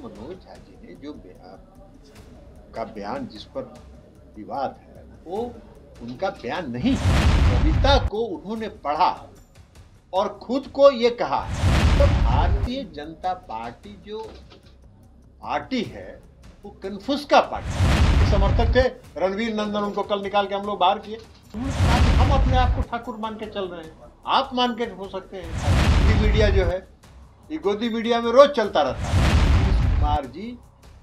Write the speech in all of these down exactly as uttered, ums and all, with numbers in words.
मनोज झा जी ने जो बयान का बयान जिस पर विवाद है वो उनका बयान नहीं, कविता को उन्होंने पढ़ा और खुद को ये कहा। तो भारतीय जनता पार्टी जो पार्टी है वो कन्फ्यूज का पार्टी समर्थक थे। रणवीर नंदन उनको कल निकाल के हम लोग बाहर किए। हम अपने आप को ठाकुर मान के चल रहे हैं, आप मान के हो सकते हैं। ये मीडिया जो है ये गोदी मीडिया में रोज चलता रहता है। नीतीश कुमार जी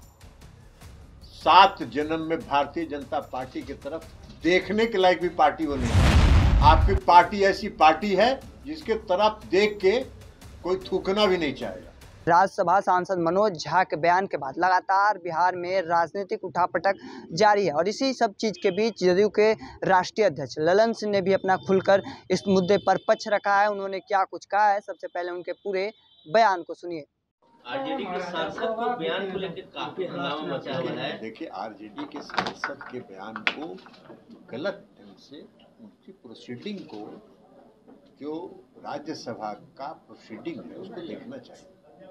सात जन्म में भारतीय जनता पार्टी की तरफ देखने के लायक भी पार्टी वो नहीं। आपकी पार्टी ऐसी पार्टी है जिसके तरफ देख के कोई थूकना भी नहीं चाहेगा। राज्यसभा सांसद मनोज झा के बयान के बाद लगातार बिहार में राजनीतिक उठापटक जारी है और इसी सब चीज के बीच जदयू के राष्ट्रीय अध्यक्ष ललन सिंह ने भी अपना खुलकर इस मुद्दे पर पक्ष रखा है। उन्होंने क्या कुछ कहा है, सबसे पहले उनके पूरे बयान को सुनिए। आरजेडी के सांसद को बयान को लेकर काफी हंगामा मचा हुआ है। देखिए, आरजेडी के सांसद के बयान को गलत ढंग से उनकी प्रोसीडिंग को, जो राज्यसभा का प्रोसीडिंग है उसको देखना चाहिए।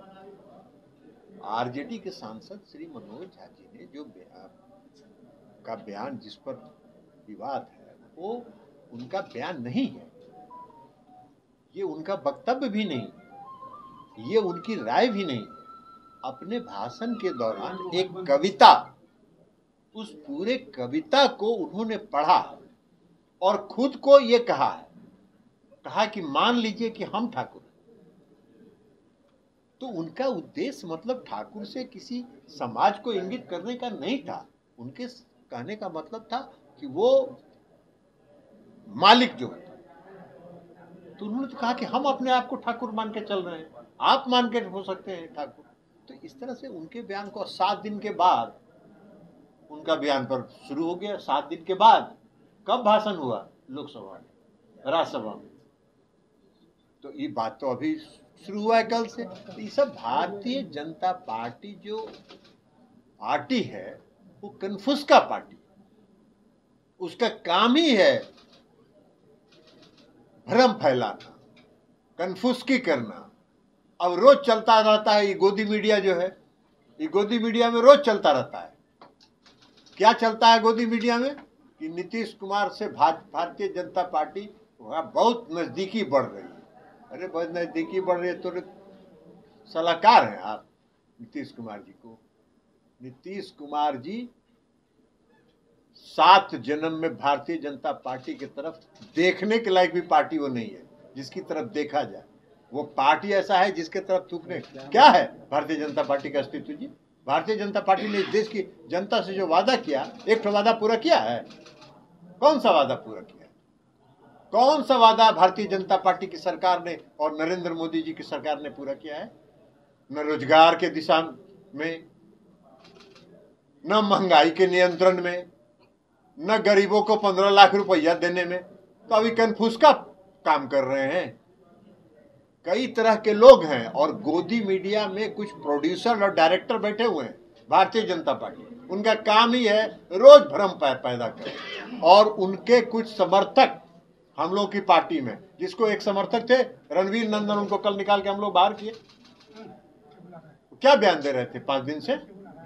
आरजेडी के सांसद श्री मनोज झा जी ने जो बयान का बयान जिस पर विवाद है वो उनका बयान नहीं है, ये उनका वक्तव्य भी नहीं, ये उनकी राय भी नहीं। अपने भाषण के दौरान एक कविता, उस पूरे कविता को उन्होंने पढ़ा और खुद को ये कहा है, कहा कि मान लीजिए कि हम ठाकुर। तो उनका उद्देश्य मतलब ठाकुर से किसी समाज को इंगित करने का नहीं था। उनके कहने का मतलब था कि वो मालिक जो है, तो उन्होंने तो कहा कि हम अपने आप को ठाकुर मान के चल रहे हैं, आप मान के हो सकते हैं ठाकुर। तो इस तरह से उनके बयान को सात दिन के बाद उनका बयान पर शुरू हो गया। सात दिन के बाद कब भाषण हुआ? लोकसभा में, राज्यसभा में। तो ये बात तो अभी शुरू हुआ है कल से। तो ये सब भारतीय जनता पार्टी जो पार्टी है वो कन्फ्यूज का पार्टी, उसका काम ही है भ्रम फैलाना, कन्फ्यूज की करना। अब रोज चलता रहता है ये गोदी मीडिया जो है, ये गोदी मीडिया में रोज चलता रहता है। क्या चलता है गोदी मीडिया में कि नीतीश कुमार से भारतीय जनता पार्टी बहुत नजदीकी बढ़ रही है। अरे बहुत नजदीकी बढ़ रही है तो सलाहकार हैं आप नीतीश कुमार जी को। नीतीश कुमार जी सात जन्म में भारतीय जनता पार्टी की तरफ देखने के लायक भी पार्टी वो नहीं है जिसकी तरफ देखा जाए। वो पार्टी ऐसा है जिसके तरफ थूकने क्या है भारतीय जनता पार्टी का अस्तित्व जी। भारतीय जनता पार्टी ने इस देश की जनता से जो वादा किया, एक तो वादा पूरा किया है? कौन सा वादा पूरा किया? कौन सा वादा भारतीय जनता पार्टी की सरकार ने और नरेंद्र मोदी जी की सरकार ने पूरा किया है? न रोजगार के दिशा में, न महंगाई के नियंत्रण में, न गरीबों को पंद्रह लाख रुपया देने में। तो अभी कन्फ्यूज का काम कर रहे हैं। कई तरह के लोग हैं और गोदी मीडिया में कुछ प्रोड्यूसर और डायरेक्टर बैठे हुए हैं भारतीय जनता पार्टी। उनका काम ही है रोज भ्रम पैदा करें। और उनके कुछ समर्थक हम लोग की पार्टी में, जिसको एक समर्थक थे रणवीर नंदन, उनको कल निकाल के हम लोग बाहर किए। क्या बयान दे रहे थे? पांच दिन से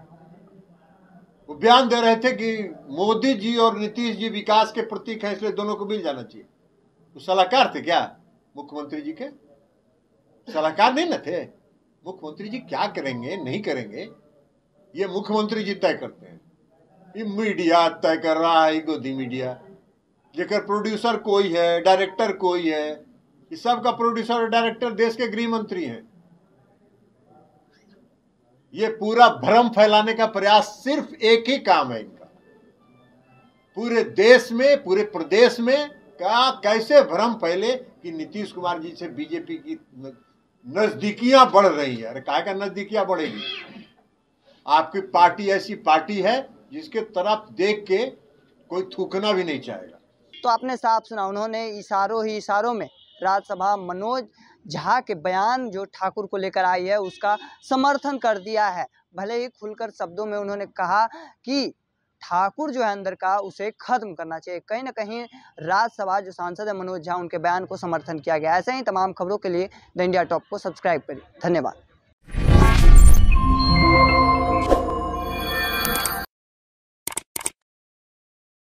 वो बयान दे रहे थे कि मोदी जी और नीतीश जी विकास के प्रतीक हैं, इसलिए दोनों को मिल जाना चाहिए। वो सलाहकार थे क्या मुख्यमंत्री जी के? सलाहकार नहीं न थे। मुख्यमंत्री जी क्या करेंगे नहीं करेंगे ये मुख्यमंत्री जी तय करते हैं। ये मीडिया तय कर रहा है, गोदी मीडिया जेकर प्रोड्यूसर कोई है, डायरेक्टर कोई है। इस सब का प्रोड्यूसर और डायरेक्टर देश के गृह मंत्री हैं। ये पूरा भ्रम फैलाने का प्रयास, सिर्फ एक ही काम है इनका, पूरे देश में, पूरे प्रदेश में का कैसे भ्रम फैले कि नीतीश कुमार जी से बीजेपी की नजदीकियां बढ़ रही है। अरे काहे का नजदीकियां बढ़ेगी? आपकी पार्टी ऐसी पार्टी है जिसके तरफ देख के कोई थूकना भी नहीं चाहेगा। तो आपने साफ सुना, उन्होंने इशारों ही इशारों में राज्यसभा मनोज झा के बयान जो ठाकुर को लेकर आई है उसका समर्थन कर दिया है। भले ही खुलकर शब्दों में उन्होंने कहा कि ठाकुर जो है अंदर का उसे खत्म करना चाहिए। कहीं ना कहीं राज्यसभा जो सांसद है मनोज झा, उनके बयान को समर्थन किया गया। ऐसे ही तमाम खबरों के लिए द इंडिया टॉप को सब्सक्राइब करिए। धन्यवाद।